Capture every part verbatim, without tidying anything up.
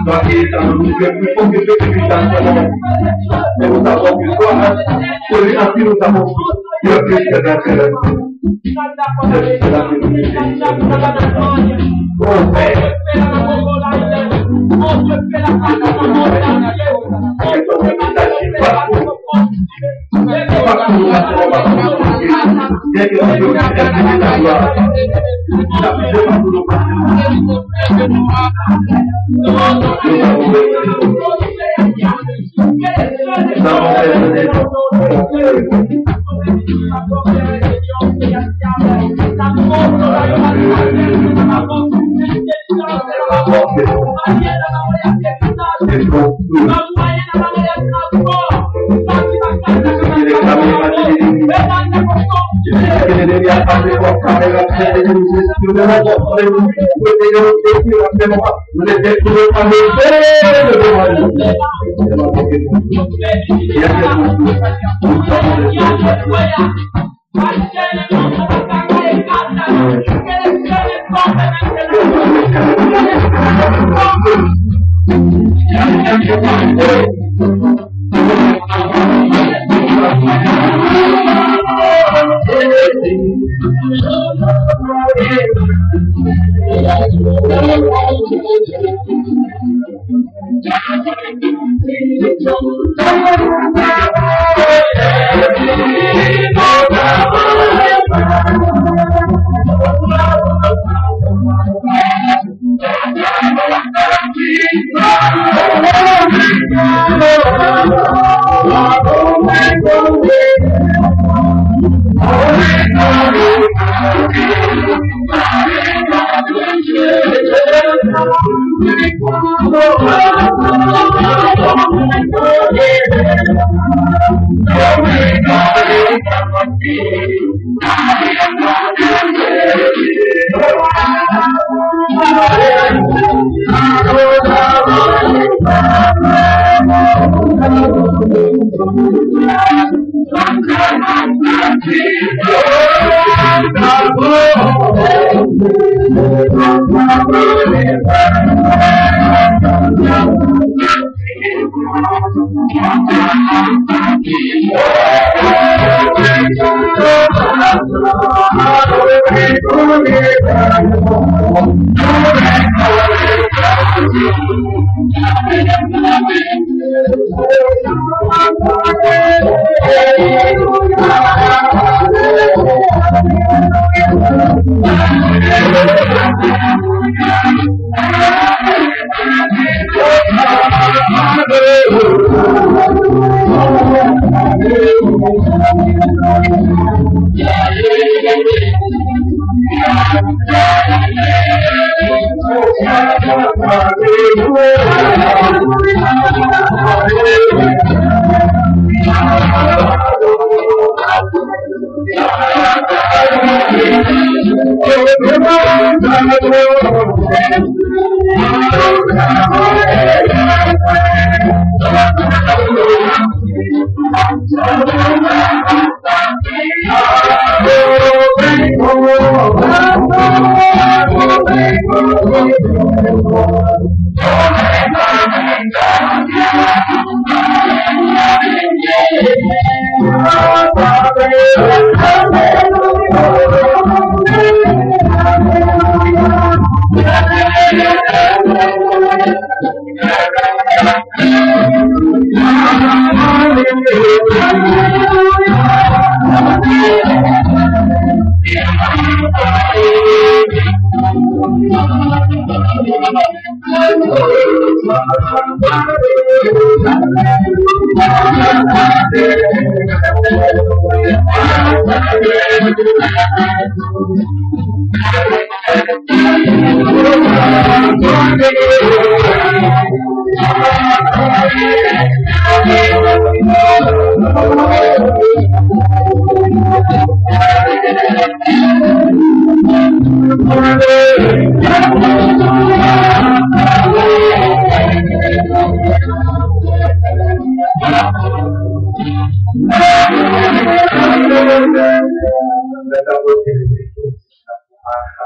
Aquí estamos muy poquito gritando. Me gusta porque todas pues así nos damos. Yo que se da que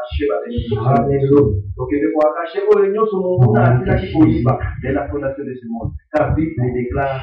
arracher. Donc, il faut arracher vos réunions sur mon monde, à la qui faut dès la fondation de ce monde. Ta Bible déclare,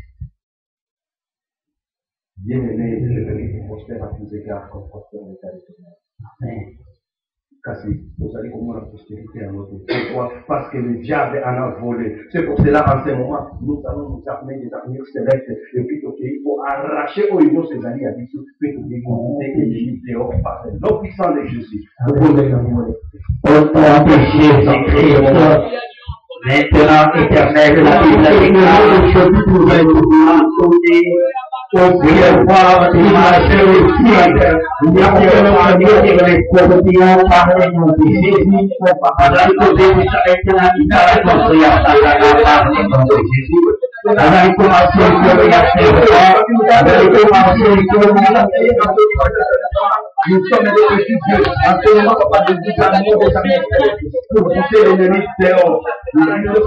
bien-aimé, je vais être prospère à tous égards, comme prospère l'état de tout le monde. Cassé. Vous savez comment la prospérité a noté. Pourquoi? Parce que le diable en a volé. C'est pour cela, en ce moment, nous allons nous armer des armures célestes. Et puis, ok, il faut arracher aux unions ces alliés à Dieu. Puis, il faut éliminer dehors par le nom puissant de Jésus. Vous pouvez le nom. Au nom de Jésus-Christ, maintenant, éternel, la Bible déclare que je pouvais nous raconter. Au pouvoir de ma réussite, nous avons les conditions par le nom de Jésus, par la cause de sa éternité, construire par le nom de Jésus. Avec commencé que il y a avec commencé que nous sommes des petits dieux, absolument pas de Dieu, pour pousser l'ennemi dehors. Au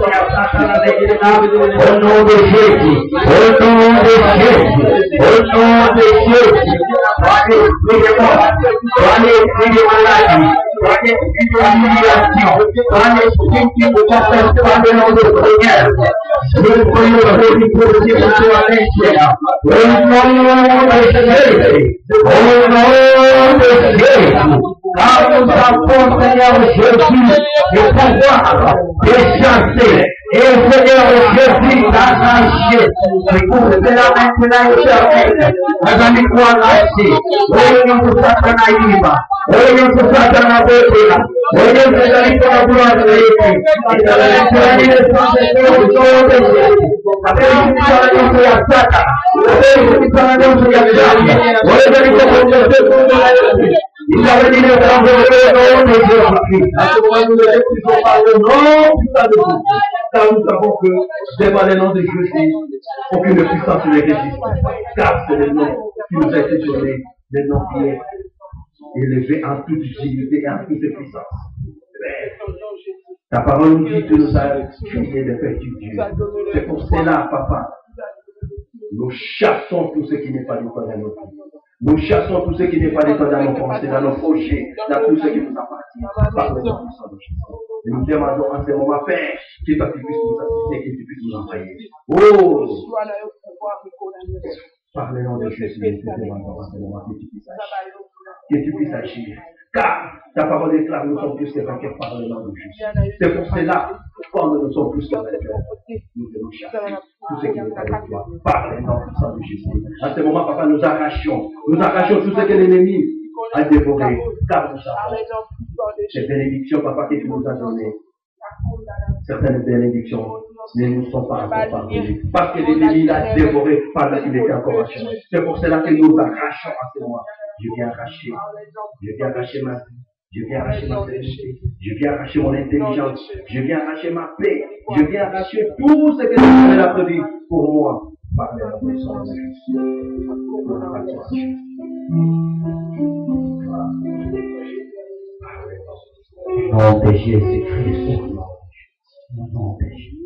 nom de Jésus, au nom de Jésus, au nom de Jésus, soyez esprit de mort, soyez esprit de maladie, soyez esprit de humiliation, soyez esprit qui vous appelle par le nom de Seigneur. Je prie le Jésus pour que vous soyez l'intérieur. Au nom de Jésus, au nom de Jésus, car nous avons, Seigneur Jésus, le pouvoir de chasser. Et Seigneur Jésus, d'arracher, pour cela maintenant éternel, nous allons arracher, au nom de Satanaïma, au nom de Satanaïma, au nom de la gloire de Jésus, et de la l'éternité au nom de Jésus, avec une parole de la Satan, avec une parole de la Satan, au nom de Jésus, il avait dit le temps de nom de Jésus-Christ. À ce moment, nous ne réfléchissons pas le nom puissant de Jésus. Car nous savons que devant le nom de Jésus, aucune puissance ne résiste. Car c'est le nom qui nous a été donné, le nom qui est élevé en toute dignité et en toute puissance. Ta parole nous dit que nous avons crié de faire du Dieu. C'est pour cela, papa, nous chassons tout ce qui n'est pas de toi dans notre vie. Nous chassons tout ce qui n'est pas de toi dans nos pensées, dans nos projets, dans tout ce qui nous appartient. Par le nom puissant de Jésus. Et nous demandons en ce moment, Père, que toi tu puisses nous assister, que tu puisses nous envoyer. Oh! Par le nom de Jésus, nous te demandons en ce moment que tu puisses agir. Que tu puisses agir. Car ta parole déclare que nous sommes plus que vainqueurs par le nom de Jésus. C'est pour cela, quand nous sommes plus que vainqueurs, nous devons chasser tout ce qui n'est pas de toi par le nom puissant de Jésus. À ce moment, papa, nous arrachons, nous arrachons tout ce que l'ennemi a dévoré. Car nous savons ces bénédictions, papa, que tu nous as données. Certaines bénédictions ne nous sont pas encore parvenues. Parce que l'ennemi l'a dévoré pendant qu'il était encore à chemin. C'est pour cela que nous arrachons à ce moment. Je viens arracher, je viens arracher ma vie, je viens arracher ma sérénité, je viens arracher mon intelligence, je viens arracher ma paix, je viens arracher tout ce que Dieu a prévu pour moi par la puissance de Jésus. Au nom de Jésus-Christ, au nom de Jésus.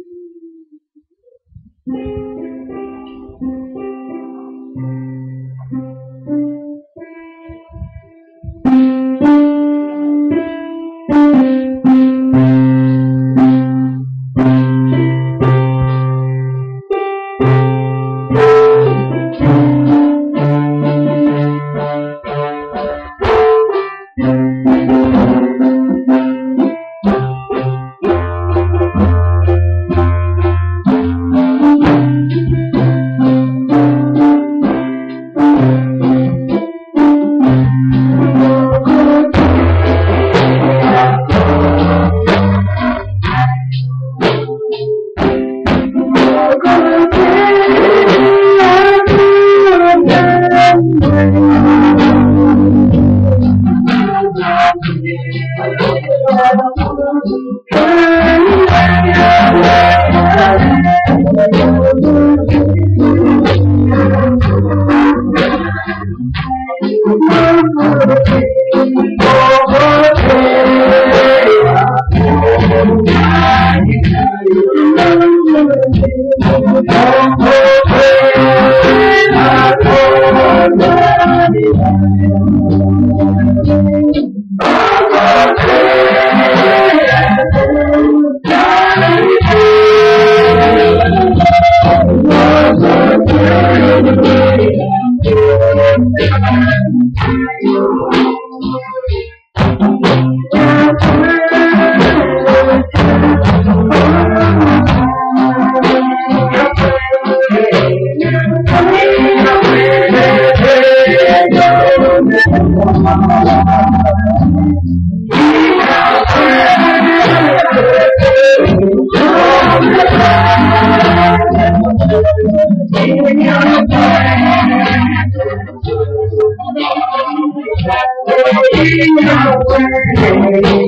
Oh, Yahweh,